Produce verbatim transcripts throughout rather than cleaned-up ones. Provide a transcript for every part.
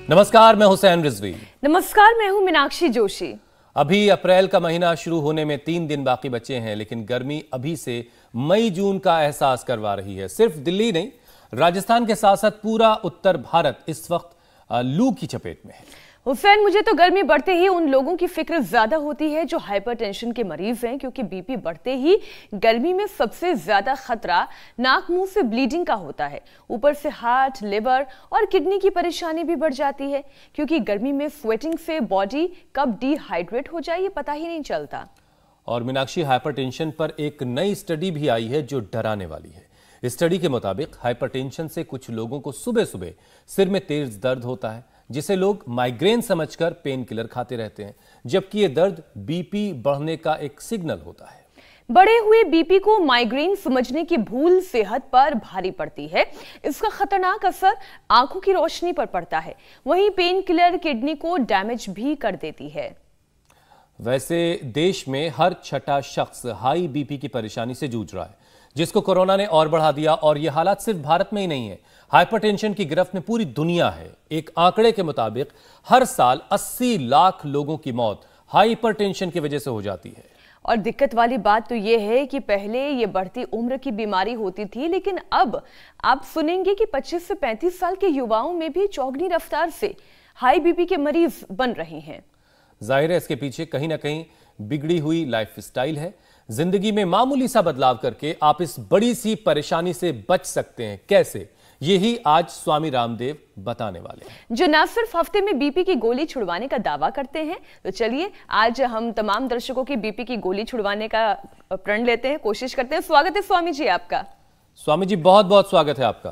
नमस्कार, मैं हुसैन रिजवी। नमस्कार, मैं हूं मीनाक्षी जोशी। अभी अप्रैल का महीना शुरू होने में तीन दिन बाकी बचे हैं, लेकिन गर्मी अभी से मई जून का एहसास करवा रही है। सिर्फ दिल्ली नहीं, राजस्थान के साथ साथ पूरा उत्तर भारत इस वक्त लू की चपेट में है। हुसैन, मुझे तो गर्मी बढ़ते ही उन लोगों की फिक्र ज्यादा होती है जो हाइपरटेंशन के मरीज हैं, क्योंकि बीपी बढ़ते ही गर्मी में सबसे ज्यादा खतरा नाक मुंह से ब्लीडिंग का होता है। ऊपर से हार्ट, लिवर और किडनी की परेशानी भी बढ़ जाती है, क्योंकि गर्मी में स्वेटिंग से बॉडी कब डिहाइड्रेट हो जाए ये पता ही नहीं चलता। और मीनाक्षी, हाइपरटेंशन पर एक नई स्टडी भी आई है जो डराने वाली है। इस स्टडी के मुताबिक हाइपरटेंशन से कुछ लोगों को सुबह सुबह सिर में तेज दर्द होता है, जिसे लोग माइग्रेन समझकर पेन किलर खाते रहते हैं, जबकि ये दर्द बीपी बढ़ने का एक सिग्नल होता है। बढ़े हुए बीपी को माइग्रेन समझने की भूल सेहत पर भारी पड़ती है। इसका खतरनाक असर आंखों की रोशनी पर पड़ता है। वहीं पेन किलर किडनी को डैमेज भी कर देती है। वैसे देश में हर छठा शख्स हाई बीपी की परेशानी से जूझ रहा है, जिसको कोरोना ने और बढ़ा दिया। और यह हालात सिर्फ भारत में ही नहीं है, हाइपरटेंशन की गिरफ्त में पूरी दुनिया है। एक आंकड़े के मुताबिक हर साल अस्सी लाख लोगों की मौत हाइपरटेंशन की वजह से हो जाती है। और दिक्कत वाली बात तो यह है कि पहले ये बढ़ती उम्र की बीमारी होती थी, लेकिन अब आप सुनेंगे कि पच्चीस से पैंतीस साल के युवाओं में भी चौगनी रफ्तार से हाई बीपी के मरीज बन रहे हैं। जाहिर है, इसके पीछे कहीं ना कहीं बिगड़ी हुई लाइफस्टाइल है। जिंदगी में मामूली सा बदलाव करके आप इस बड़ी सी परेशानी से बच सकते हैं। कैसे, यही आज स्वामी रामदेव बताने वाले हैं, जो न सिर्फ हफ्ते में बीपी की गोली छुड़वाने का दावा करते हैं। तो चलिए आज हम तमाम दर्शकों की बीपी की गोली छुड़वाने का प्रण लेते हैं, कोशिश करते हैं। स्वागत है स्वामी जी आपका। स्वामी जी, बहुत बहुत स्वागत है आपका।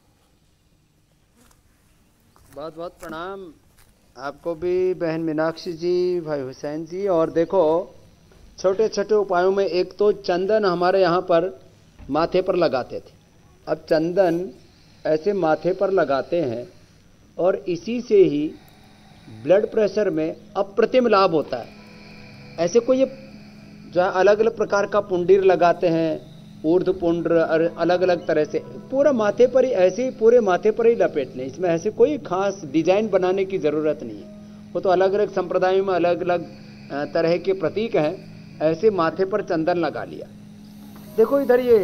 बहुत बहुत प्रणाम आपको भी बहन मीनाक्षी जी, भाई हुसैन जी। और देखो, छोटे छोटे उपायों में एक तो चंदन हमारे यहाँ पर माथे पर लगाते थे। अब चंदन ऐसे माथे पर लगाते हैं और इसी से ही ब्लड प्रेशर में अप्रतिम लाभ होता है। ऐसे कोई ये जो है अलग अलग प्रकार का पुंडीर लगाते हैं, ऊर्ध पुंड्र, अलग अलग तरह से पूरा माथे पर ही, ऐसे ही पूरे माथे पर ही लपेट लें। इसमें ऐसे कोई खास डिजाइन बनाने की ज़रूरत नहीं है। वो तो अलग अलग संप्रदायों में अलग अलग तरह के प्रतीक हैं। ऐसे माथे पर चंदन लगा लिया। देखो इधर ये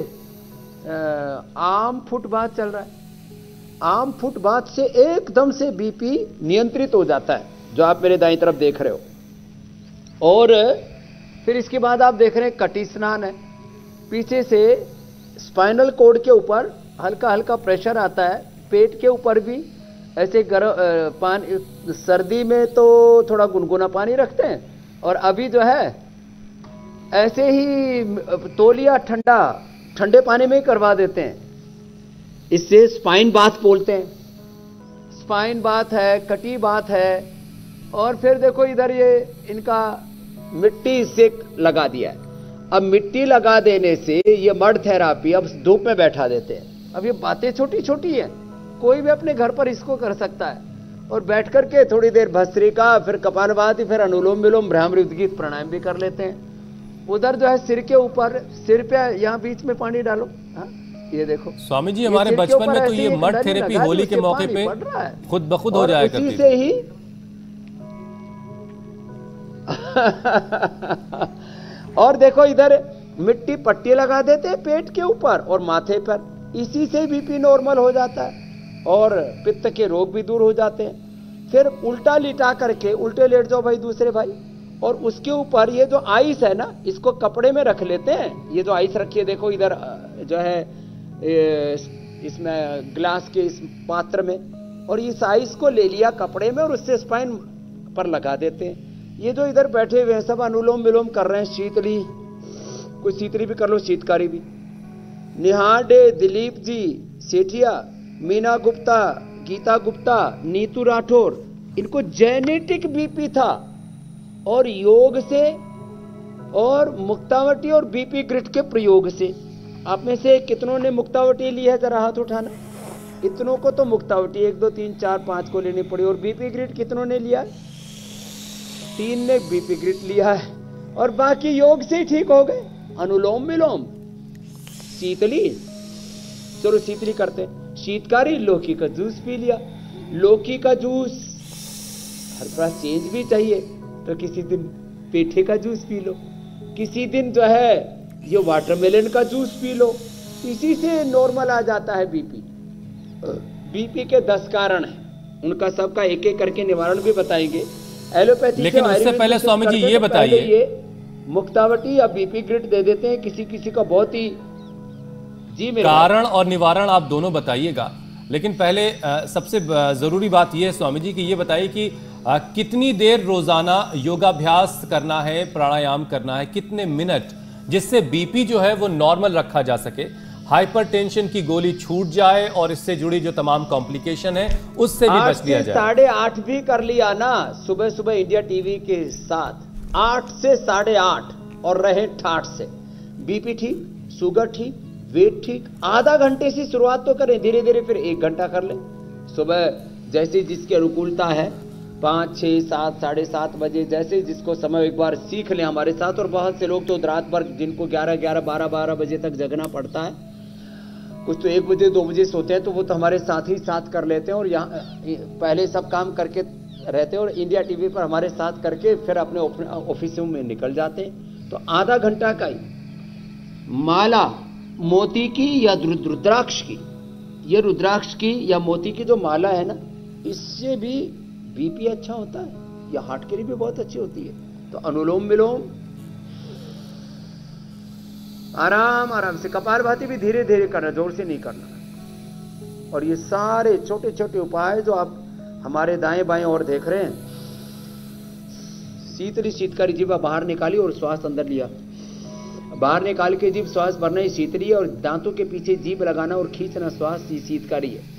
आम फुट बात चल रहा है। आम फुट बात से एकदम से बीपी नियंत्रित हो जाता है, जो आप मेरे दाईं तरफ देख रहे हो। और फिर इसके बाद आप देख रहे हैं कटी स्नान है। पीछे से स्पाइनल कॉर्ड के ऊपर हल्का हल्का प्रेशर आता है, पेट के ऊपर भी ऐसे गर्म पानी, सर्दी में तो थोड़ा गुनगुना पानी रखते हैं, और अभी जो है ऐसे ही तौलिया ठंडा ठंडे पानी में ही करवा देते हैं। इससे स्पाइन बाथ बोलते हैं। स्पाइन बाथ है, कटी बाथ है। और फिर देखो इधर ये इनका मिट्टी से लगा दिया है। अब मिट्टी लगा देने से ये मड थेरापी अब धूप में बैठा देते हैं। अब ये बातें छोटी छोटी हैं, कोई भी अपने घर पर इसको कर सकता है। और बैठ करके थोड़ी देर भस्त्रिका, फिर कपालभाति, फिर अनुलोम विलोम, भ्रामरी उद्गीत प्राणायाम भी कर लेते हैं। उधर जो है सिर के ऊपर, सिर पे यहाँ बीच में पानी डालो। हा? ये देखो स्वामी जी, हमारे बचपन में तो ये मड थेरेपी होली के मौके पे खुद ब खुद हो जाया करती थी। से ही और देखो इधर मिट्टी पट्टी लगा देते हैं पेट के ऊपर और माथे पर। इसी से बीपी नॉर्मल हो जाता है और पित्त के रोग भी दूर हो जाते हैं। फिर उल्टा लिटा करके, उल्टे लेट जाओ भाई दूसरे भाई, और उसके ऊपर ये जो आइस है ना, इसको कपड़े में रख लेते हैं। ये जो आइस रखी है देखो इधर जो है इसमें ग्लास के इस पात्र में, और इस आइस को ले लिया कपड़े में और उससे स्पाइन पर लगा देते हैं। ये जो इधर बैठे हुए हैं सब अनुलोम विलोम कर रहे हैं। शीतली, कोई शीतली भी कर लो, शीतकारी भी। निहाडे, दिलीप जी सेठिया, मीना गुप्ता, गीता गुप्ता, नीतू राठौर, इनको जेनेटिक बीपी था, और योग से और मुक्तावटी और बीपी ग्रिड के प्रयोग से। आप में से कितनों ने मुक्तावटी ली है, जरा हाथ उठाना। इतनों को तो मुक्तावटी एक दो तीन चार पांच को लेनी पड़ी। और बीपी ग्रिड कितनों ने लिया है? तीन ने बीपी ग्रिड लिया है, और बाकी योग से ही ठीक हो गए। अनुलोम विलोम, शीतली, चलो शीतली करते हैं। शीतकारी, लौकी का जूस पी लिया। लौकी का जूस हर थोड़ा चेंज भी चाहिए, तो किसी दिन पेठे का जूस पी लो, किसी दिन जो है ये वाटरमेलन का जूस पी लो, इसी से नॉर्मल आ जाता है बीपी। बीपी के दस कारण हैं, उनका सबका एक एक करके निवारण भी बताएंगे। एलोपैथी लेकिन उससे पहले स्वामी जी ये बताइए, ये मुक्तावटी या बीपी ग्रिड दे देते हैं किसी किसी का बहुत ही जी मेरे कारण और निवारण आप दोनों बताइएगा, लेकिन पहले आ, सबसे जरूरी बात यह है स्वामी जी कि ये बताइए कि आ, कितनी देर रोजाना योगाभ्यास करना है, प्राणायाम करना है, कितने मिनट, जिससे बीपी जो है वो नॉर्मल रखा जा सके, हाइपरटेंशन की गोली छूट जाए और इससे जुड़ी जो तमाम कॉम्प्लिकेशन है उससे भी बच लिया जाए। साढ़े आठ भी कर लिया ना सुबह सुबह इंडिया टीवी के साथ, आठ से साढ़े आठ, और रहे ठाठ से। बीपी ठीक, शुगर ठीक, वेट ठीक। आधा घंटे से शुरुआत तो करें, धीरे धीरे फिर एक घंटा कर लें। सुबह जैसे जिसकी अनुकूलता है, पाँच छः सात साढ़े सात बजे, जैसे जिसको समय, एक बार सीख लें हमारे साथ। और बहुत से लोग तो रात भर, जिनको ग्यारह ग्यारह बारह बारह बजे तक जगना पड़ता है, कुछ तो एक बजे दो बजे सोते हैं, तो वो तो हमारे साथ ही साथ कर लेते हैं और यहाँ पहले सब काम करके रहते हैं और इंडिया टीवी पर हमारे साथ करके फिर अपने ऑफिसों में निकल जाते हैं। तो आधा घंटा का ही माला मोती की या रुद्राक्ष की, ये रुद्राक्ष की या मोती की जो माला है ना, इससे भी बीपी अच्छा होता है, या हार्ट के लिए भी बहुत अच्छी होती है। तो अनुलोम विलोम आराम आराम से, कपालभाति भी धीरे धीरे करना, जोर से नहीं करना। और ये सारे छोटे छोटे उपाय जो आप हमारे दाएं बाएं और देख रहे हैं, शीतली शीतकारी जीभ बाहर निकाली और श्वास अंदर लिया, बाहर निकाल के जीभ श्वास भरना ही शीतली है, और दांतों के पीछे जीभ लगाना और खींचना श्वास ही शीतकारी है।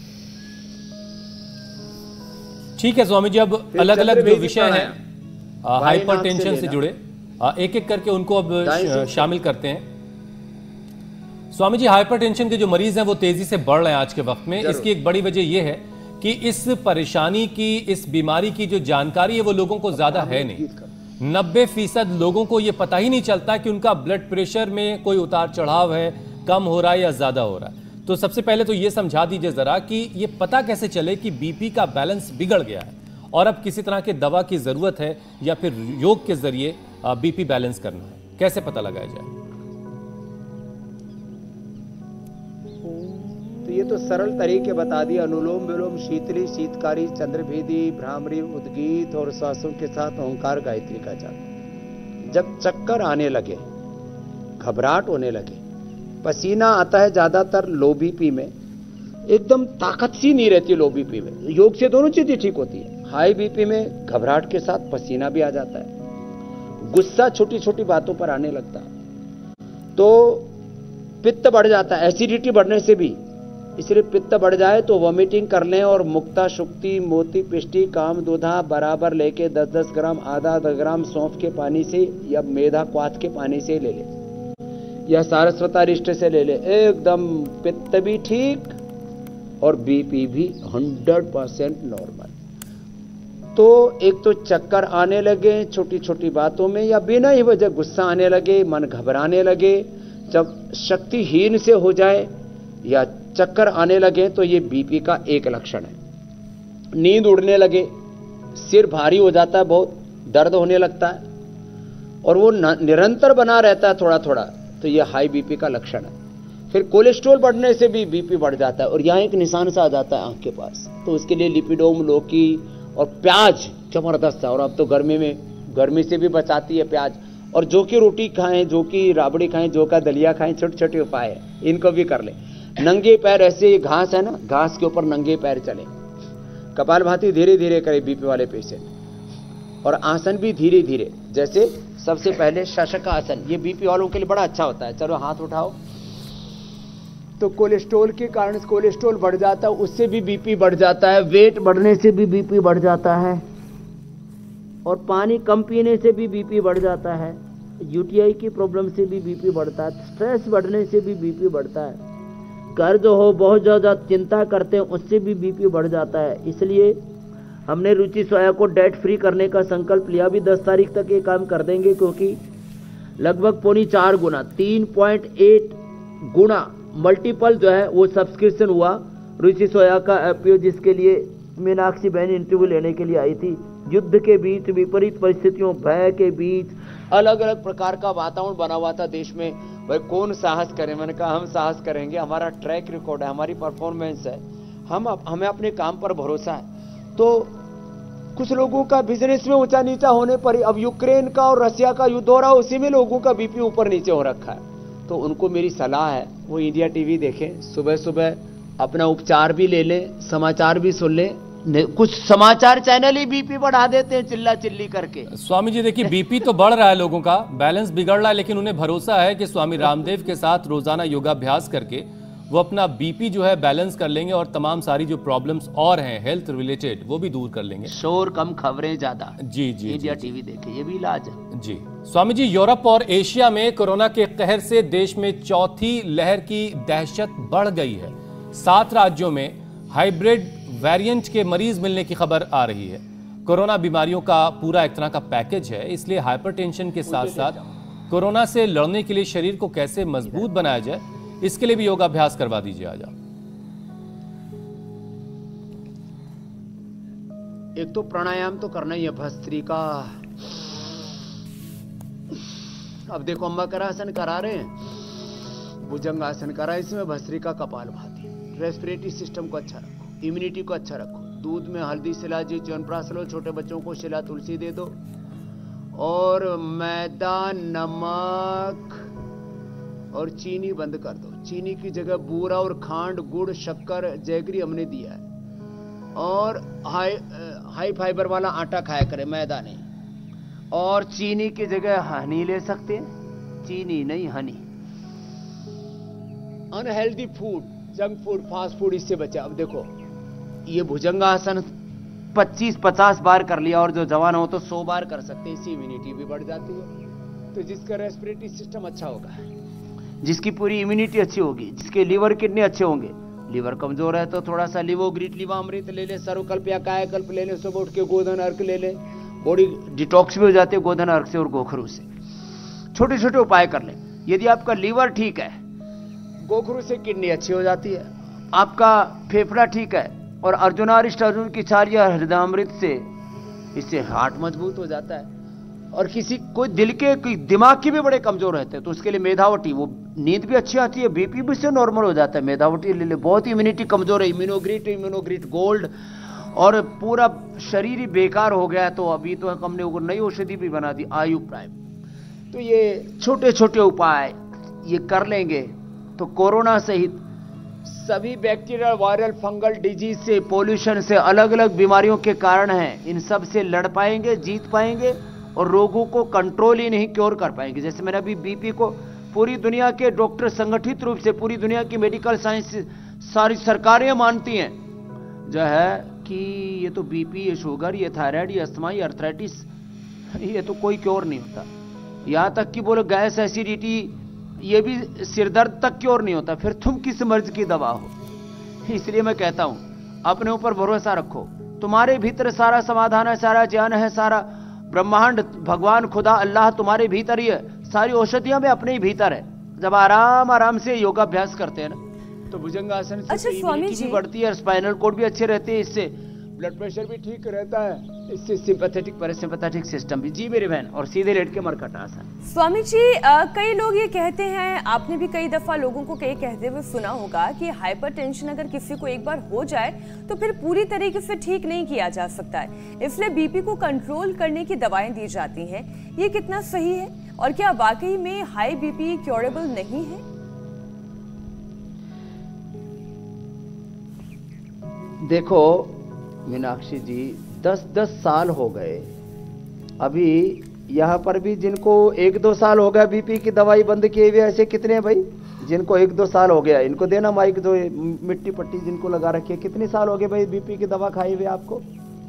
ठीक है स्वामी जी, अब अलग अलग जो विषय हैं हाइपरटेंशन से जुड़े, एक एक करके उनको अब शामिल करते हैं। स्वामी जी, हाइपरटेंशन के जो मरीज हैं वो तेजी से बढ़ रहे हैं आज के वक्त में। इसकी एक बड़ी वजह यह है कि इस परेशानी की, इस बीमारी की जो जानकारी है वो लोगों को ज्यादा है नहीं। नब्बे फीसद लोगों को यह पता ही नहीं चलता कि उनका ब्लड प्रेशर में कोई उतार चढ़ाव है, कम हो रहा है या ज्यादा हो रहा है। तो सबसे पहले तो यह समझा दीजिए जरा कि ये पता कैसे चले कि बीपी का बैलेंस बिगड़ गया है और अब किसी तरह की दवा की जरूरत है या फिर योग के जरिए बीपी बैलेंस करना है, कैसे पता लगाया जाए? तो ये तो सरल तरीके बता दिए, अनुलोम विलोम, शीतली शीतकारी, चंद्रभेदी, भ्रामरी, उद्गीत और श्वासों के साथ ओंकार गायत्री का जाप। जब चक्कर आने लगे, घबराहट होने लगे, पसीना आता है ज्यादातर लो बीपी में, एकदम ताकत सी नहीं रहती लो बीपी में, योग से दोनों चीजें ठीक होती है। हाई बीपी में घबराहट के साथ पसीना भी आ जाता है, गुस्सा छोटी छोटी बातों पर आने लगता है, तो पित्त बढ़ जाता है, एसिडिटी बढ़ने से भी, इसलिए पित्त बढ़ जाए तो वॉमिटिंग कर लें और मुक्ता शुक्ति मोती पिष्टी काम दूधा बराबर लेके दस दस ग्राम आधा आधा ग्राम सौंफ के पानी से या मेधा क्वाथ के पानी से ले ले, या सारस्वतारिष्ट से ले ले, एकदम पित्त भी ठीक और बीपी भी हंड्रेड परसेंट नॉर्मल। तो एक तो चक्कर आने लगे छोटी छोटी बातों में, या बिना ही वजह गुस्सा आने लगे, मन घबराने लगे, जब शक्तिहीन से हो जाए या चक्कर आने लगे तो ये बीपी का एक लक्षण है। नींद उड़ने लगे, सिर भारी हो जाता है, बहुत दर्द होने लगता है और वो निरंतर बना रहता है थोड़ा थोड़ा, तो ये हाई बीपी का लक्षण है। फिर कोलेस्ट्रॉल बढ़ने से भी बीपी बढ़ जाता है और यहाँ एक निशान सा आ जाता है आंख के पास, तो उसके लिए लिपिडोम, लौकी और प्याज जबरदस्त है। और अब तो गर्मी में, गर्मी से भी बचाती है प्याज। और जो की रोटी खाएं, जो की राबड़ी खाएं, जो का दलिया खाएं, छोटे छोटे उपाय है, इनको भी कर ले। नंगे पैर, ऐसे घास है ना, घास के ऊपर नंगे पैर चले, कपालभाति धीरे धीरे करे बीपी वाले पेशेंट, और आसन भी धीरे धीरे, जैसे सबसे पहले शशक आसन, ये बीपी वालों के लिए बड़ा अच्छा होता है। चलो हाथ उठाओ, तो कोलेस्ट्रॉल के कारण कोलेस्ट्रॉल बढ़ जाता है, उससे भी बीपी बढ़ जाता है, वेट बढ़ने से भी बीपी बढ़ जाता है, और पानी कम पीने से भी बीपी बढ़ जाता है, यूटीआई की प्रॉब्लम से भी बीपी बढ़ता है, स्ट्रेस बढ़ने से भी बीपी बढ़ता है, कर्ज हो, बहुत ज़्यादा चिंता करते हैं, उससे भी बीपी बढ़ जाता है। इसलिए हमने रुचि सोया को डेट फ्री करने का संकल्प लिया, भी दस तारीख तक ये काम कर देंगे, क्योंकि लगभग पौनी चार गुना, तीन पॉइंट एट गुना मल्टीपल जो है वो सब्सक्रिप्शन हुआ रुचि सोया का एपीओ, जिसके लिए मीनाक्षी बहन इंटरव्यू लेने के लिए आई थी, युद्ध के बीच, विपरीत परिस्थितियों, भय के बीच अलग अलग प्रकार का वातावरण बना हुआ था देश में। भाई कौन साहस करे? मैंने कहा हम साहस करेंगे, हमारा ट्रैक रिकॉर्ड है, हमारी परफॉर्मेंस है, हम हमें अपने काम पर भरोसा है। तो कुछ लोगों का बिजनेस में ऊंचा नीचा होने पर ही, अब यूक्रेन का और रशिया का युद्ध हो रहा है, उसी में लोगों का बीपी ऊपर नीचे हो रखा है। तो उनको मेरी सलाह है वो इंडिया टीवी देखें, सुबह सुबह अपना उपचार भी ले लें, समाचार भी सुन लें। कुछ समाचार चैनल ही बीपी बढ़ा देते हैं चिल्ला चिल्ली करके। स्वामी जी देखिए, बीपी तो बढ़ रहा है, लोगों का बैलेंस बिगड़ रहा है, लेकिन उन्हें भरोसा है कि स्वामी रामदेव के साथ रोजाना योगाभ्यास करके वो अपना बीपी जो है बैलेंस कर लेंगे और तमाम सारी जो प्रॉब्लम्स और हैं हेल्थ रिलेटेड वो भी दूर कर लेंगे। शोर कम, खबरें ज्यादा। जी जी, इंडिया टीवी देखे, ये भी इलाज है। जी स्वामी जी, यूरोप और एशिया में कोरोना के कहर से देश में चौथी लहर की दहशत बढ़ गई है। सात राज्यों में हाइब्रिड वेरिएंट के मरीज मिलने की खबर आ रही है। कोरोना बीमारियों का पूरा एक तरह का पैकेज है, इसलिए हाइपरटेंशन के साथ साथ कोरोना से लड़ने के लिए शरीर को कैसे मजबूत बनाया जाए, इसके लिए भी योगाभ्यास करवा दीजिए आज आप। एक तो प्राणायाम तो करना ही है, भस्त्रिका। अब देखो अम्बाकरासन करा रहे हैं, भुजंगासन करा, इसमें भस्त्रिका कपालभाति। रेस्पिरेटरी सिस्टम को अच्छा रखो, इम्यूनिटी को अच्छा रखो। दूध में हल्दी, शिलाजी, च्यवनप्राश लो, छोटे बच्चों को शिला तुलसी दे दो, और मैदा, नमक और चीनी बंद कर दो। चीनी की जगह बूरा और खांड, गुड़, शक्कर, जैगरी हमने दिया है। और हाई हाई फाइबर वाला आटा खाया करें, मैदा नहीं। और चीनी की जगह हनी ले सकते हैं, चीनी नहीं honey. Unhealthy food, junk food, fast food, इससे बचा। अब देखो ये भुजंगासन पच्चीस पचास बार कर लिया, और जो जवान हो तो सौ बार कर सकते हैं, इससे इम्यूनिटी भी बढ़ जाती है। तो जिसका रेस्पिरेटरी सिस्टम अच्छा होगा, जिसकी पूरी इम्यूनिटी अच्छी होगी, जिसके लीवर किडनी अच्छे होंगे। लीवर कमजोर है तो थोड़ा सा लिवोग्रीट, लिवामृत ले ले, सर्वकल्प या कायाकल्प ले ले, सुबह उठ के गोधन अर्क ले ले, बॉडी डिटॉक्स भी हो जाती है गोधन अर्क से और गोखरू से। छोटे छोटे उपाय कर ले। यदि आपका लीवर ठीक है, गोखरू से किडनी अच्छी हो जाती है। आपका फेफड़ा ठीक है और अर्जुनारिष्ट अर्जुन की छाल या हृदयामृत से, इससे हार्ट मजबूत हो जाता है। और किसी कोई दिल के कोई दिमाग की भी बड़े कमजोर रहते हैं तो उसके लिए मेधावटी, वो नींद भी अच्छी आती है, बीपी भी से नॉर्मल हो जाता है। मेधावटी ले ले, बहुत इम्यूनिटी कमजोर है। इम्यूनोग्रिट, इम्यूनोग्रिट गोल्ड, और पूरा शरीर ही बेकार हो गया है तो अभी तो हमने वो नई औषधि भी बना दी, आयु प्राइम। तो ये छोटे छोटे उपाय ये कर लेंगे तो कोरोना सहित सभी बैक्टीरियल, वायरल, फंगल डिजीज से, पोल्यूशन से, अलग अलग बीमारियों के कारण हैं, इन सब से लड़ पाएंगे, जीत पाएंगे और रोगों को कंट्रोल ही नहीं क्योर कर पाएंगे। जैसे मैंने अभी बीपी को, पूरी दुनिया के डॉक्टर संगठित रूप से, पूरी दुनिया की मेडिकल साइंस सारी सरकारें मानती हैं जो है कि ये तो बीपी, ये शुगर, ये थायराइड, ये अस्थमा, ये अर्थराइटिस, ये तो कोई क्योर नहीं होता। यहां तक कि बोलो गैस, एसिडिटी, ये भी सिरदर्द तक क्योर नहीं होता। फिर तुम किस मर्ज की दवा हो? इसलिए मैं कहता हूं अपने ऊपर भरोसा रखो, तुम्हारे भीतर सारा समाधान है, सारा ज्ञान है, सारा ब्रह्मांड, भगवान, खुदा, अल्लाह तुम्हारे भीतर ही है। सारी औषधियां भी अपने ही भीतर है। जब आराम आराम से योगाभ्यास करते हैं ना तो भुजंगासन से अच्छा, इम्यूनिटी भी बढ़ती है, स्पाइनल कोड भी अच्छे रहते हैं, इससे ब्लड प्रेशर भी ठीक रहता है, इससे सिंपैथेटिक पैरासिम्पैथेटिक सिस्टम भी। जी मेरी बहन, और सीधे लेट के मरकटासन। स्वामी जी, आ, कई लोग ये कहते हैं, आपने भी कई दफा लोगों को कई कहते हुए सुना होगा कि हाइपरटेंशन अगर किसी को एक बार हो जाए तो फिर पूरी तरीके से ठीक नहीं किया जा सकता है, इसलिए बीपी को कंट्रोल करने की दवाएं दी जाती हैं। ये कितना सही है और क्या वाकई में हाई बीपी क्योरेबल नहीं है? देखो मीनाक्षी जी, दस दस साल हो गए, अभी यहाँ पर भी जिनको एक दो साल हो गया बीपी की दवाई बंद किए हुए, ऐसे कितने हैं भाई जिनको एक दो साल हो गया? इनको देना माइक, जो मिट्टी पट्टी जिनको लगा रखी है। कितने साल हो गए भाई बीपी की दवा खाई हुए आपको?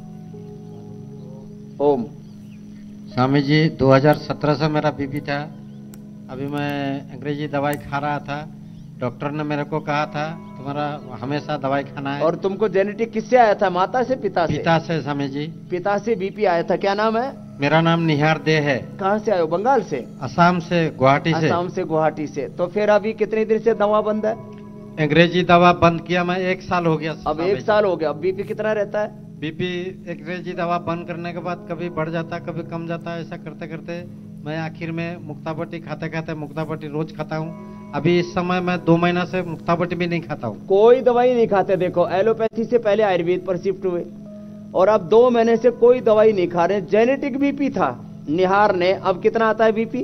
ओम स्वामी जी, दो हज़ार सत्रह से मेरा बीपी था। अभी मैं अंग्रेजी दवाई खा रहा था, डॉक्टर ने मेरे को कहा था तुम्हारा हमेशा दवाई खाना है। और तुमको जेनेटिक किससे आया था, माता से, पिता से? पिता से स्वामी जी। पिता से बीपी आया था। क्या नाम है? मेरा नाम निहार दे है। कहाँ से आए हो? बंगाल से? असम से, गुवाहाटी से। असम से, गुवाहाटी से। तो फिर अभी कितने दिन से दवा बंद है? अंग्रेजी दवा बंद किया मैं, एक साल हो गया। अब एक साल हो गया। अब बीपी कितना रहता है? बीपी अंग्रेजी दवा बंद करने के बाद कभी बढ़ जाता कभी कम जाता, ऐसा करते करते मैं आखिर में मुक्तापट्टी खाते खाते मुक्तापट्टी रोज खाता हूँ। अभी इस समय मैं दो महीना से मुक्तापट्टी भी नहीं खाता हूँ। कोई दवाई नहीं खाते। देखो एलोपैथी से पहले आयुर्वेद पर शिफ्ट हुए और अब दो महीने से कोई दवाई नहीं खा रहे। जेनेटिक बीपी था निहार ने, अब कितना आता है बीपी?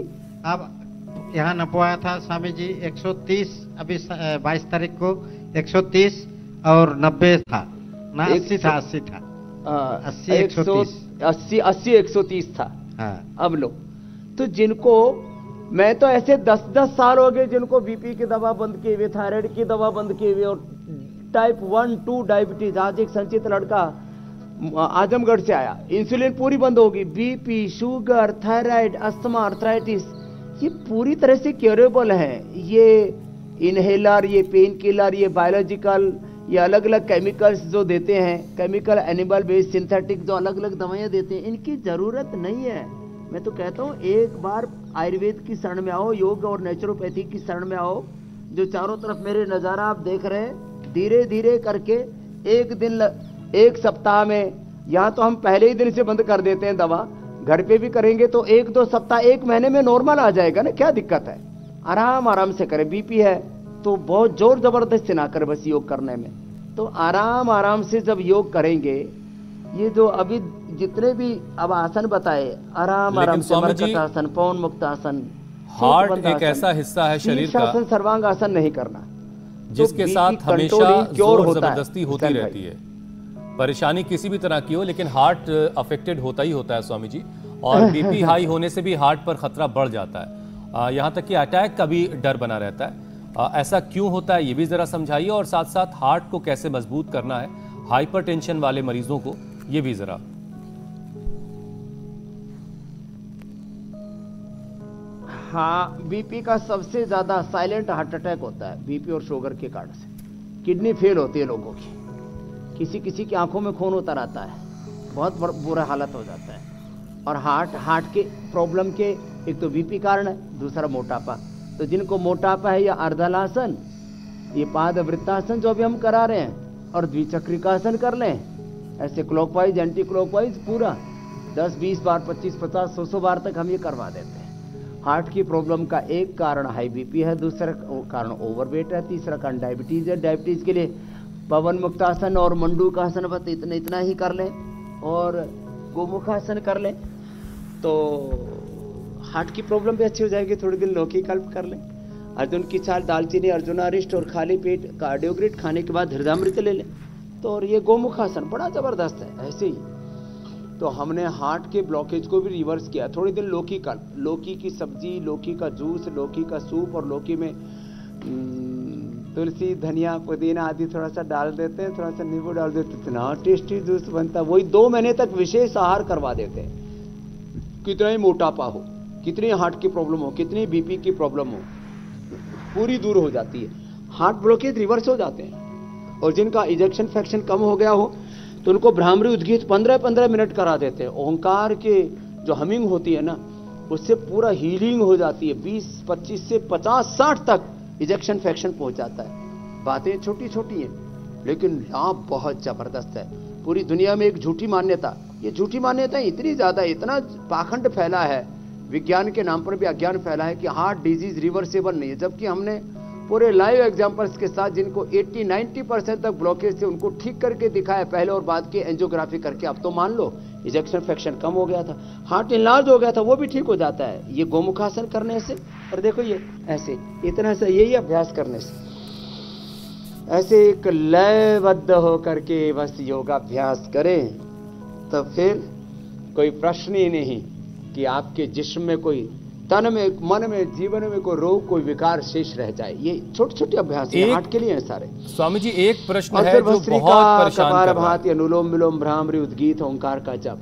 अब यहाँ नपवाया था स्वामी जी एक सौ तीस, अभी बाईस तारीख को एक सौ तीस और नब्बे था ना, अस्सी था अस्सी था अस्सी एक सौ तीस अस्सी अस्सी एक सौ तीस था। हाँ। अब लो तो जिनको, मैं तो ऐसे दस दस साल हो गए जिनको बीपी की दवा बंद किए हुए, थायराइड की दवा बंद किए हुए और टाइप वन टू डायबिटीज। आज एक संचित लड़का आजमगढ़ से आया, इंसुलिन पूरी बंद होगी। BP, sugar, thyroid, asthma, arthritis ये पूरी तरह से क्योरेबल है। ये इनहेलर, ये पेन किलर, ये बायोलॉजिकल, ये अलग अलग केमिकल्स जो देते हैं, केमिकल एनिमल बेस्ड सिंथेटिक जो अलग अलग दवाइयां देते हैं, इनकी जरूरत नहीं है। मैं तो कहता हूं एक बार आयुर्वेद की शरण में आओ, योग और नेचुरोपैथी की शरण में आओ। जो चारों तरफ मेरे नजारा आप देख रहे हैं, धीरे धीरे करके एक दिन, एक सप्ताह में, यहाँ तो हम पहले ही दिन से बंद कर देते हैं दवा, घर पे भी करेंगे तो एक दो सप्ताह एक महीने में नॉर्मल आ जाएगा ना, क्या दिक्कत है? आराम आराम से करें। बीपी है तो बहुत जोर जबरदस्ती ना करें बस योग करने में, तो आराम आराम से जब योग करेंगे, ये जो अभी जितने भी अब आसन बताए, आराम आराम से मर्कटासन, पवन मुक्तासन, हार्ट एक ऐसा हिस्सा है शरीर का, सर्वांग आसन नहीं करना, जिसके तो साथ हमेशा जोर जबरदस्ती होती रहती है। परेशानी किसी भी तरह की हो, लेकिन हार्ट अफेक्टेड होता ही होता है स्वामी जी, और बीपी हाई होने से भी हार्ट पर खतरा बढ़ जाता है, यहाँ तक कि अटैक का भी डर बना रहता है। आ, ऐसा क्यों होता है ये भी जरा समझाइए, और साथ साथ हार्ट को कैसे मजबूत करना है हाइपरटेंशन वाले मरीजों को, ये भी जरा। हाँ, बीपी का सबसे ज्यादा साइलेंट हार्ट अटैक होता है बीपी और शुगर के कारण से। किडनी फेल होती है लोगों की, किसी किसी की आंखों में खून उतर आता है, बहुत बुरा हालत हो जाता है। और हार्ट हार्ट के प्रॉब्लम के एक तो बीपी कारण है, दूसरा मोटापा। तो जिनको मोटापा है, या अर्धलासन, ये पाद वृत्तासन जो अभी हम करा रहे हैं, और द्विचक्रिकासन कर लें ऐसे क्लॉकवाइज एंटी क्लॉकवाइज पूरा दस बीस बार, पच्चीस पचास सौ सौ बार तक हम ये करवा देते हैं। हार्ट की प्रॉब्लम का एक कारण हाई बीपी है, दूसरा कारण ओवरवेट है, तीसरा कारण डायबिटीज है। डायबिटीज के लिए पवन मुक्तासन और मंडूकासन बस इतना इतना ही कर लें, और गोमुखासन कर लें, तो हार्ट की प्रॉब्लम भी अच्छी हो जाएगी। थोड़ी दिन लौकी कल्प कर लें, अर्जुन की छाल, दालचीनी, अर्जुनारिष्ट और खाली पेट कार्डियोग्रिड खाने के बाद हृदयामृत ले लें, तो और ये गोमुखासन बड़ा जबरदस्त है। ऐसे ही तो हमने हार्ट के ब्लॉकेज को भी रिवर्स किया। थोड़ी दिन लौकी कल्प, लौकी की सब्जी, लौकी का जूस, लौकी का सूप, और लौकी में तुलसी, धनिया, पुदीना आदि थोड़ा सा डाल देते हैं, थोड़ा सा नींबू डाल देते हैं, इतना टेस्टी जूस बनता है। वही दो महीने तक विशेष आहार करवा देते हैं। कितना ही मोटापा हो, कितनी हार्ट की प्रॉब्लम हो, कितनी बीपी की प्रॉब्लम हो, पूरी दूर हो जाती है। हार्ट ब्लॉकेज रिवर्स हो जाते हैं। और जिनका इजेक्शन फ्रैक्शन कम हो गया हो तो उनको भ्रामरी उद्गीत पंद्रह पंद्रह मिनट करा देते हैं। ओंकार के जो हमिंग होती है ना, उससे पूरा हीलिंग हो जाती है। बीस पच्चीस से पचास साठ तक इजेक्शन फ्रैक्शन पहुंच जाता है। बातें छोटी छोटी हैं लेकिन लाभ बहुत जबरदस्त है। पूरी दुनिया में एक झूठी मान्यता, ये झूठी मान्यता इतनी ज्यादा, इतना पाखंड फैला है, विज्ञान के नाम पर भी अज्ञान फैला है कि हार्ट डिजीज रिवर्सेबल नहीं है। जबकि हमने पूरे लाइव एग्जांपल्स के साथ जिनको अस्सी नब्बे परसेंट तक ब्लॉकेज थे उनको ठीक करके दिखाया, पहले और बाद की एंजियोग्राफी करके। अब तो मान लो इजेक्शन फ्रैक्शन कम हो गया था, हार्ट इनलार्ज हो गया था, वो भी ठीक हो जाता है ये गोमुखासन करने से। और देखो ये ऐसे इतना सा यही अभ्यास करने से, ऐसे एक लयबद्ध होकर के बस योगाभ्यास करें, तो फिर कोई प्रश्न ही नहीं कि आपके जिस्म में कोई, तन में, मन में, जीवन में कोई रोग, कोई विकार शेष रह जाए। ये छोटे छोटे अभ्यास हैं, हार्ट के लिए हैं सारे। स्वामी जी एक प्रश्न है जो बहुत परेशान कर रहा है, अनुलोम विलोम, भ्रामरी, उद्गीत, ओंकार का जप।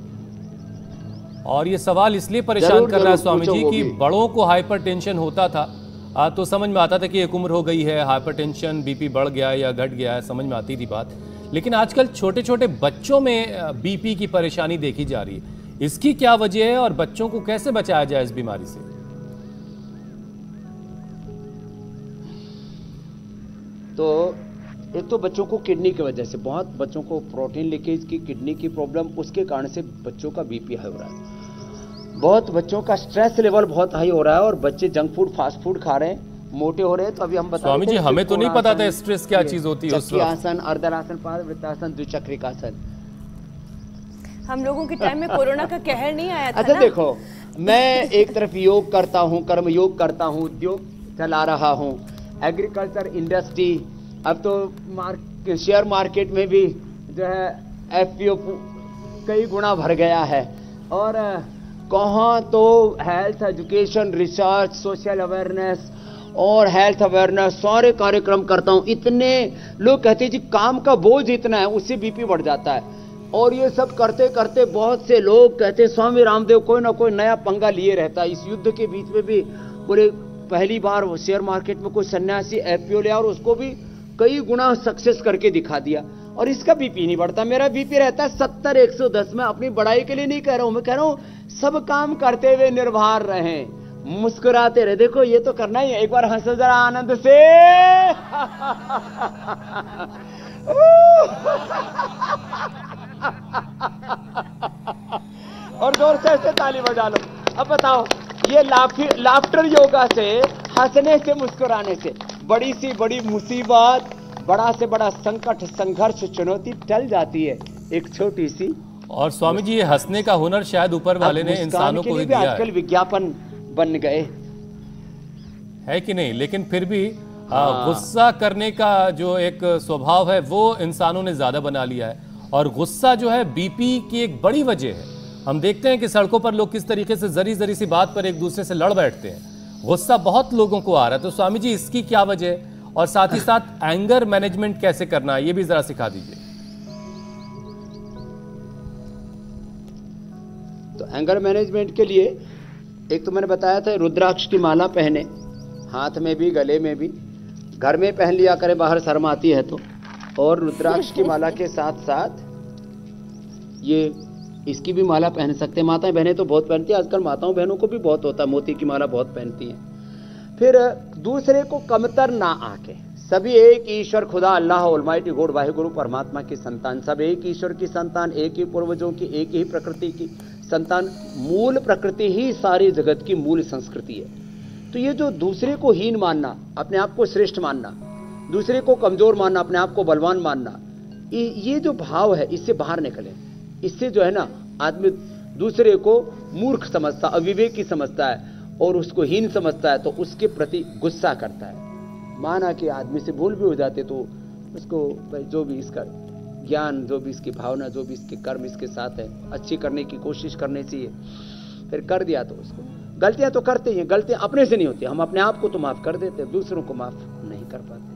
और ये सवाल इसलिए परेशान कर रहा है स्वामी जी कि बड़ों को हाइपरटेंशन होता था आ, तो समझ में आता था कि एक उम्र हो गई है, हाइपरटेंशन, बीपी बढ़ गया या घट गया है, समझ में आती थी बात। लेकिन आजकल छोटे छोटे बच्चों में बीपी की परेशानी देखी जा रही है। इसकी क्या वजह है और बच्चों को कैसे बचाया जाए इस बीमारी से? तो एक तो बच्चों को किडनी की वजह से, बहुत बच्चों को प्रोटीन लीकेज की, किडनी की प्रॉब्लम, उसके कारण से बच्चों का बीपी हाई हो रहा है। बहुत बच्चों का स्ट्रेस लेवल बहुत हाई हो रहा है और बच्चे जंक फूड, फास्ट फूड खा रहे हैं, मोटे हो रहे हैं। तो अभी हम बता स्वामी जी, हमें तो नहीं पता था स्ट्रेस क्या चीज होती है। चक्की आसन, अर्धरासन, पादवृत्तासन, द्विचक्रिकासन। हम लोगों के टाइम में कोरोना का कहर नहीं आया था। अच्छा ना? देखो, मैं एक तरफ योग करता हूँ, कर्म योग करता हूँ, उद्योग चला रहा हूँ, एग्रीकल्चर इंडस्ट्री, अब तो मार्केट, शेयर मार्केट में भी जो है एफपीओ कई गुना भर गया है। और कहाँ तो health education, research, social awareness और हेल्थ अवेयरनेस सारे कार्यक्रम करता हूँ। इतने लोग कहते हैं जी काम का बोझ इतना है, उससे बीपी बढ़ जाता है। और ये सब करते करते बहुत से लोग कहते हैं स्वामी रामदेव कोई ना कोई नया पंगा लिए रहता है। इस युद्ध के बीच में भी पूरे पहली बार शेयर मार्केट में कोई सन्यासी एफपीओ लिया और उसको भी कई गुना सक्सेस करके दिखा दिया, और इसका बीपी नहीं बढ़ता। मेरा बीपी रहता है सत्तर एक सौ दस में। अपनी बड़ाई के लिए नहीं कह रहा हूं, मैं कह रहा हूं सब काम करते हुए निर्भर रहें, मुस्कुराते रहे। देखो ये तो करना ही है, एक बार हंसो जरा आनंद से। और जोर से ऐसे ताली बजा लो। अब बताओ, ये लाफ्टर योगा से, हंसने से, मुस्कुराने से बड़ी सी बड़ी मुसीबत, बड़ा से बड़ा संकट, संघर्ष, चुनौती टल जाती है, एक छोटी सी। और स्वामी जी, ये हंसने का हुनर शायद ऊपर वाले ने इंसानों को ही दिया है। आजकल विज्ञापन बन गए है कि नहीं, लेकिन फिर भी गुस्सा करने का जो एक स्वभाव है वो इंसानों ने ज्यादा बना लिया है। और गुस्सा जो है बीपी की एक बड़ी वजह है। हम देखते हैं कि सड़कों पर लोग किस तरीके से जरी जरी सी बात पर एक दूसरे से लड़ बैठते हैं। गुस्सा बहुत लोगों को आ रहा है। तो स्वामी जी, इसकी क्या वजह है, और साथ ही साथ एंगर मैनेजमेंट कैसे करना है, ये भी जरा सिखा दीजिए। तो एंगर मैनेजमेंट के लिए एक तो मैंने बताया था, रुद्राक्ष की माला पहने, हाथ में भी, गले में भी, घर में पहन लिया करें, बाहर शर्म आती है तो। और रुद्राक्ष की माला के साथ साथ ये इसकी भी माला पहन सकते हैं। माताएं बहनें तो बहुत पहनती है, आजकल माताओं बहनों को भी बहुत होता है, मोती की माला बहुत पहनती हैं। फिर दूसरे को कमतर ना आके, सभी एक ईश्वर खुदा अल्लाह ऑलमाइटी गॉड वाहिगुरु परमात्मा की संतान, सब एक ईश्वर की संतान, एक ही पूर्वजों की, एक ही प्रकृति की संतान। मूल प्रकृति ही सारी जगत की मूल संस्कृति है। तो ये जो दूसरे को हीन मानना, अपने आप को श्रेष्ठ मानना, दूसरे को कमजोर मानना, अपने आप को बलवान मानना, ये जो भाव है इससे बाहर निकले। इससे जो है ना, आदमी दूसरे को मूर्ख समझता, अविवेकी समझता है और उसको हीन समझता है, तो उसके प्रति गुस्सा करता है। माना कि आदमी से भूल भी हो जाते तो उसको जो भी इसका ज्ञान, जो भी इसकी भावना, जो भी इसके कर्म इसके साथ है, अच्छी करने की कोशिश करनी चाहिए। फिर कर दिया तो उसको, गलतियां तो करते ही हैं, गलतियां अपने से नहीं होती। हम अपने आप को तो माफ कर देते, दूसरों को माफ नहीं कर पाते।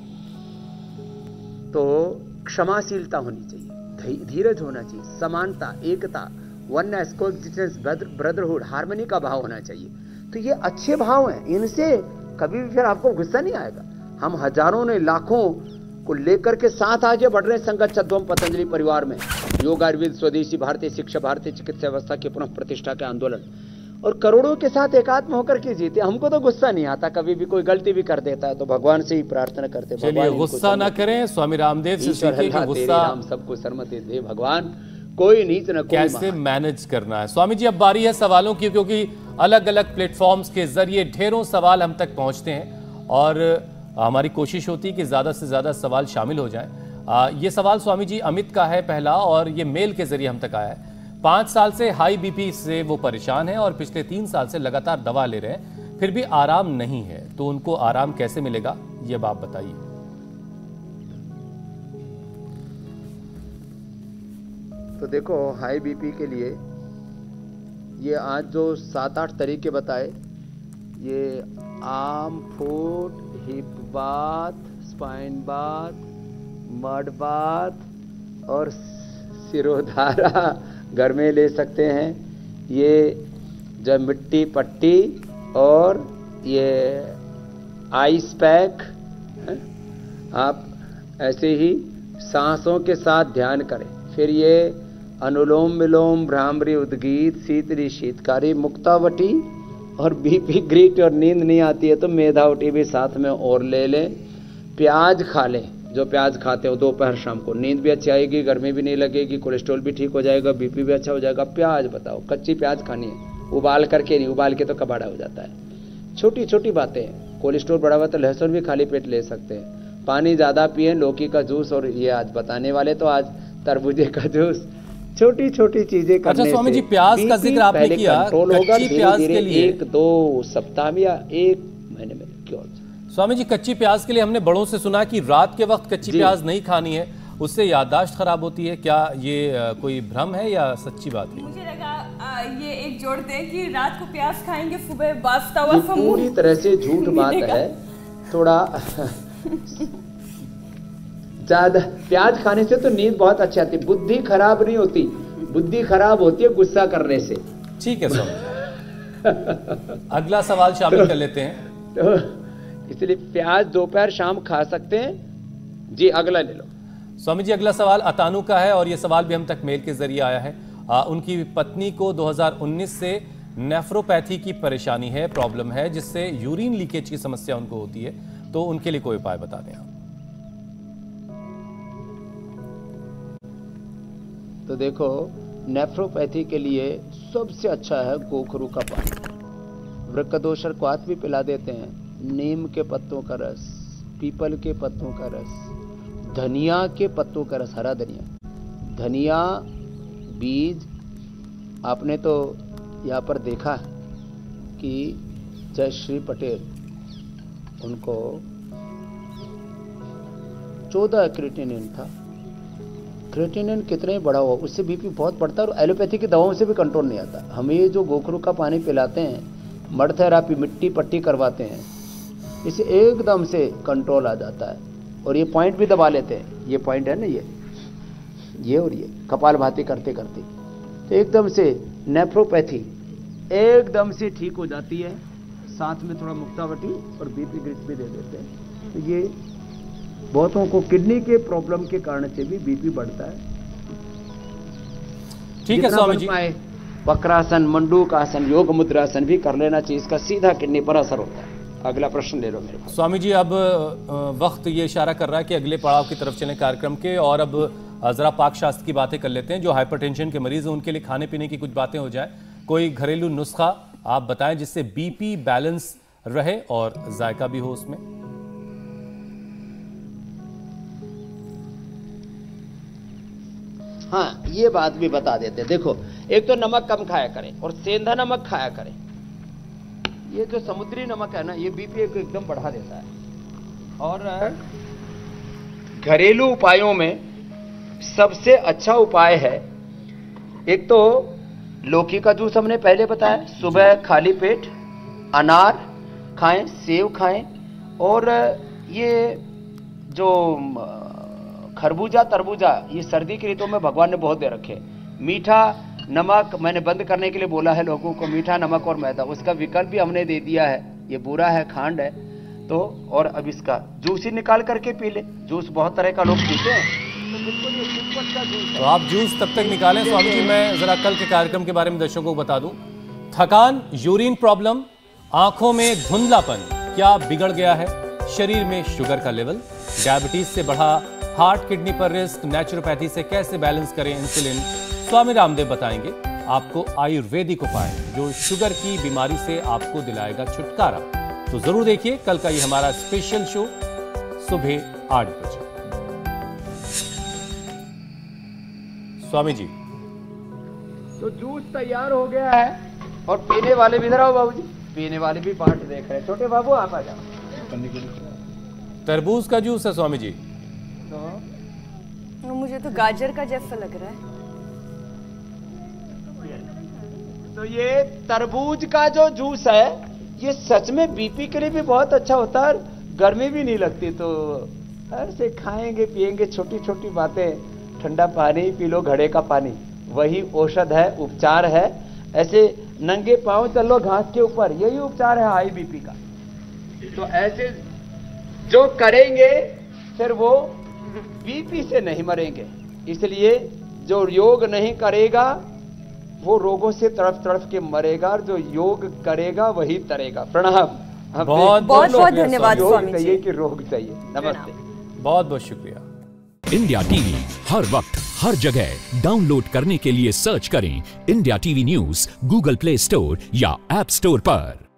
तो क्षमाशीलता होनी चाहिए, धीरज होना चाहिए, समानता, एकता, वननेस, कोएग्जिस्टेंस, ब्रदरहुड, हार्मनी का भाव होना चाहिए। तो ये अच्छे भाव हैं, इनसे कभी भी फिर आपको गुस्सा नहीं आएगा। हम हजारों ने, लाखों को लेकर के साथ आगे बढ़ रहे हैं संगत चतुर्म पतंजलि परिवार में। योग, आयुर्वेद, स्वदेशी, भारतीय शिक्षा, भारतीय चिकित्सा व्यवस्था के पुनः प्रतिष्ठा के आंदोलन, और करोड़ों के साथ एकात्म होकर के जीते। हमको तो गुस्सा नहीं आता, कभी भी कोई गलती भी कर देता है तो भगवान से ही प्रार्थना करते, चलिए गुस्सा ना करें, स्वामी रामदेव से सीखिए कि गुस्सा हम सबको सरमते दे भगवान, कोई नीच न कोई कैसे मैनेज करना है। स्वामी जी, अब बारी है सवालों की, क्योंकि अलग अलग प्लेटफॉर्म्स के जरिए ढेरों सवाल हम तक पहुंचते हैं और हमारी कोशिश होती है कि ज्यादा से ज्यादा सवाल शामिल हो जाएं। ये सवाल स्वामी जी अमित का है पहला, और ये मेल के जरिए हम तक आया है। पांच साल से हाई बीपी से वो परेशान है और पिछले तीन साल से लगातार दवा ले रहे हैं, फिर भी आराम नहीं है, तो उनको आराम कैसे मिलेगा, ये बात बताइए। तो देखो, हाई बीपी के लिए ये आज जो सात आठ तरीके बताए, ये arm foot, hip bath, spine bath, mud bath और सिरोधारा घर में ले सकते हैं। ये जो मिट्टी पट्टी और ये आइस पैक, आप ऐसे ही सांसों के साथ ध्यान करें। फिर ये अनुलोम विलोम, भ्रामरी, उद्गीत, शीतली, शीतकारी, मुक्तावटी और बीपी ग्रीट और नींद नहीं आती है तो मेधावटी भी साथ में और ले लें। प्याज खा लें, जो प्याज खाते हो दोपहर शाम को, नींद भी अच्छी आएगी, गर्मी भी नहीं लगेगी, कोलेस्ट्रॉल भी ठीक हो जाएगा, बीपी भी अच्छा हो जाएगा। प्याज बताओ, कच्ची प्याज खानी है, उबाल करके नहीं, उबाल के तो कबाड़ा हो जाता है। छोटी छोटी बातें हैं। कोलेस्ट्रॉल बढ़ा हुआ तो लहसुन भी खाली पेट ले सकते हैं। पानी ज़्यादा पिए, लौकी का जूस, और ये आज बताने वाले तो आज तरबूजे का जूस। छोटी छोटी चीजें करने अच्छा स्वामी जी, प्याज का जिक्र आपने किया, कच्ची प्याज के लिए एक दो सप्ताह में या एक महीने में क्यों? स्वामी जी, कच्ची प्याज के लिए हमने बड़ों से सुना कि रात के वक्त कच्ची प्याज नहीं खानी है, उससे याददाश्त खराब होती है। क्या ये आ, कोई भ्रम है या सच्ची बात है? मुझे लगा आ, ये एक जोड़ते हैं कि रात को प्याज खाएंगे, सुबह बासता हुआ पूरी तरह से झूठ बात है। थोड़ा ज्यादा प्याज खाने से तो नींद बहुत अच्छी आती है, बुद्धि खराब नहीं होती, बुद्धि खराब होती है गुस्सा करने से। ठीक है स्वामी, अगला सवाल शामिल कर लेते हैं। तो इसलिए प्याज दोपहर शाम खा सकते हैं जी। अगला ले लो स्वामी जी। अगला सवाल अतानु का है और यह सवाल भी हम तक मेल के जरिए आया है। आ, उनकी पत्नी को दो हज़ार उन्नीस से नेफ्रोपैथी की परेशानी है, प्रॉब्लम है, जिससे यूरिन लीकेज की समस्या उनको होती है, तो उनके लिए कोई उपाय बता दें आप। तो देखो, नेफ्रोपैथी के लिए सबसे अच्छा है गोखरू का पानी। वृक्कदोषर को हाथ भी पिला देते हैं। नीम के पत्तों का रस, पीपल के पत्तों का रस, धनिया के पत्तों का रस, हरा धनिया, धनिया बीज। आपने तो यहाँ पर देखा कि जयश्री पटेल, उनको चौदह क्रिएटिनिन था। क्रिएटिनिन कितने बड़ा हुआ, उससे बीपी बहुत बढ़ता है और एलोपैथी की दवाओं से भी कंट्रोल नहीं आता। हम ये जो गोखरू का पानी पिलाते हैं, मड थेरापी, मिट्टी पट्टी करवाते हैं, इसे एकदम से कंट्रोल आ जाता है। और ये पॉइंट भी दबा लेते हैं, ये पॉइंट है ना, ये ये और ये कपालभाति करते करते तो एकदम से नेफ्रोपैथी एकदम से ठीक हो जाती है। साथ में थोड़ा मुक्तावटी और बीपी ग्रिस भी दे देते हैं। तो ये बहुतों को किडनी के प्रॉब्लम के कारण से भी बीपी बढ़ता है। ठीक है स्वामी जी। वक्रासन, मंडूकासन, योग मुद्रासन भी कर लेना चाहिए, इसका सीधा किडनी पर असर होता है। अगला प्रश्न ले लो मेरे पास। स्वामी जी, अब वक्त ये इशारा कर रहा है कि अगले पड़ाव की तरफ चलें कार्यक्रम के, और अब जरा पाक शास्त्र की बातें कर लेते हैं। जो हाइपरटेंशन के मरीज हैं उनके लिए खाने पीने की कुछ बातें हो जाए, कोई घरेलू नुस्खा आप बताएं जिससे बीपी बैलेंस रहे और जायका भी हो उसमें। हाँ, ये बात भी बता देते। देखो, एक तो नमक कम खाया करें और सेंधा नमक खाया करें। ये जो समुद्री नमक है ना, ये बीपी को एकदम बढ़ा देता है। और घरेलू उपायों में सबसे अच्छा उपाय है, एक तो लौकी का जूस हमने पहले बताया, सुबह खाली पेट अनार खाएं, सेव खाएं, और ये जो खरबूजा तरबूजा, ये सर्दी की ऋतु में भगवान ने बहुत दे रखे। मीठा नमक मैंने बंद करने के लिए बोला है लोगों को, मीठा नमक और मैदा, उसका विकल्प भी हमने दे दिया है। ये बुरा है, खांड है तो, और अब इसका जूस ही निकाल करके पी ले। जूस बहुत तरह का लोग पीते हैं, तो बिल्कुल ये सिंपल का जूस है। तो आप जूस तब तक निकालें। स्वामी जी, मैं जरा कल के कार्यक्रम के बारे में दर्शकों को बता दूं। थकान, यूरिन प्रॉब्लम, आंखों में धुंधलापन, क्या बिगड़ गया है? शरीर में शुगर का लेवल, डायबिटीज से बढ़ा हार्ट किडनी पर रिस्क, नेचुरोपैथी से कैसे बैलेंस करें इंसुलिन, स्वामी रामदेव बताएंगे आपको आयुर्वेदिक उपाय जो शुगर की बीमारी से आपको दिलाएगा छुटकारा। तो जरूर देखिए कल का ये हमारा स्पेशल शो सुबह आठ बजे। स्वामी जी, तो जूस तैयार हो गया है और पीने वाले भी इधर आओ बाबूजी, पीने वाले भी बाट देख रहे हैं। छोटे बाबू आप आ जाओ। तरबूज का जूस है स्वामी जी। तो मुझे तो गाजर का जैसा लग रहा है। तो ये तरबूज का जो जूस है, ये सच में बीपी के लिए भी बहुत अच्छा होता है, गर्मी भी नहीं लगती। तो ऐसे खाएंगे पिएंगे, छोटी छोटी बातें, ठंडा पानी पी लो, घड़े का पानी, वही औषध है, उपचार है। ऐसे नंगे पांव चलो घास के ऊपर, यही उपचार है हाई बीपी का। तो ऐसे जो करेंगे फिर वो बीपी से नहीं मरेंगे। इसलिए जो योग नहीं करेगा वो रोगों से तड़फ तड़फ के मरेगा, और जो योग करेगा वही तरेगा। प्रणाम। बहुत बहुत बहुत धन्यवाद स्वामी जी। चाहिए कि रोग चाहिए। नमस्ते। बहुत बहुत शुक्रिया। इंडिया टीवी हर वक्त हर जगह डाउनलोड करने के लिए सर्च करें India TV news Google Play Store या ऐप स्टोर पर।